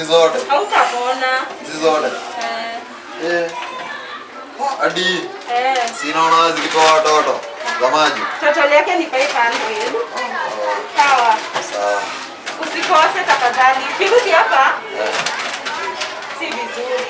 zote. Hautapona. Hizi zote. Hadi. Sinaona zilikuwa watoto. Za maji. Total yake ni 500. Sawa. Sawa. Usikose tafadhali. Kirudi hapa. Si vizuri.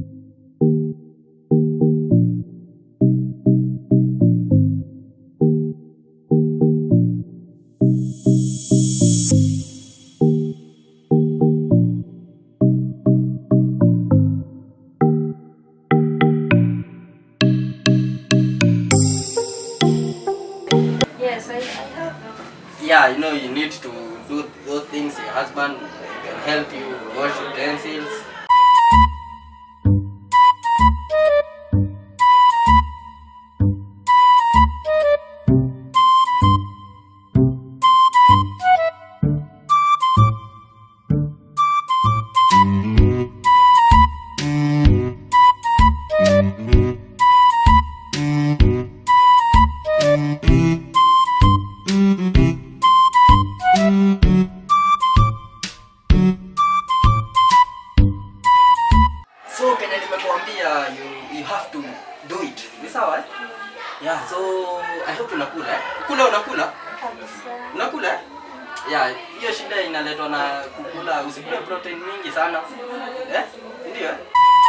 Yeah, you know, you need to do those things. Your husband can help you wash utensils. So Kenya nimekuambia you have to do it. Ni sawa eh? Yeah, so I hope unakula eh? Unakula? Unakula eh? Yeah, hiyo shida inaletwa na kukula, usikule protein mingi sana. Eh? Ndio eh?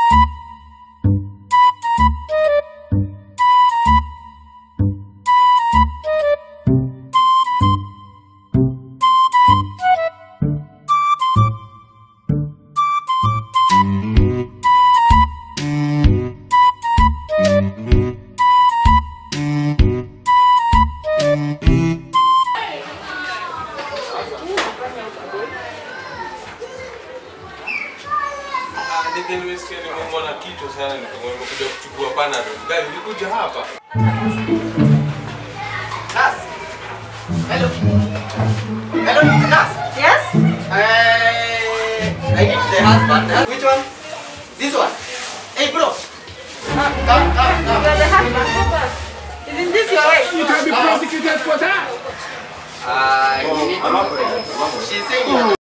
Nimesikia nimeona kitu sana nimekuja kuchukua panado. Gani nikuja hapa? Nas. Hello. Hello, Nas. Yes? I need the husband. Which one? This one. Hey bro. Come. You're the husband. Isn't this your wife? You can be prosecuted for that. She need. She's saying.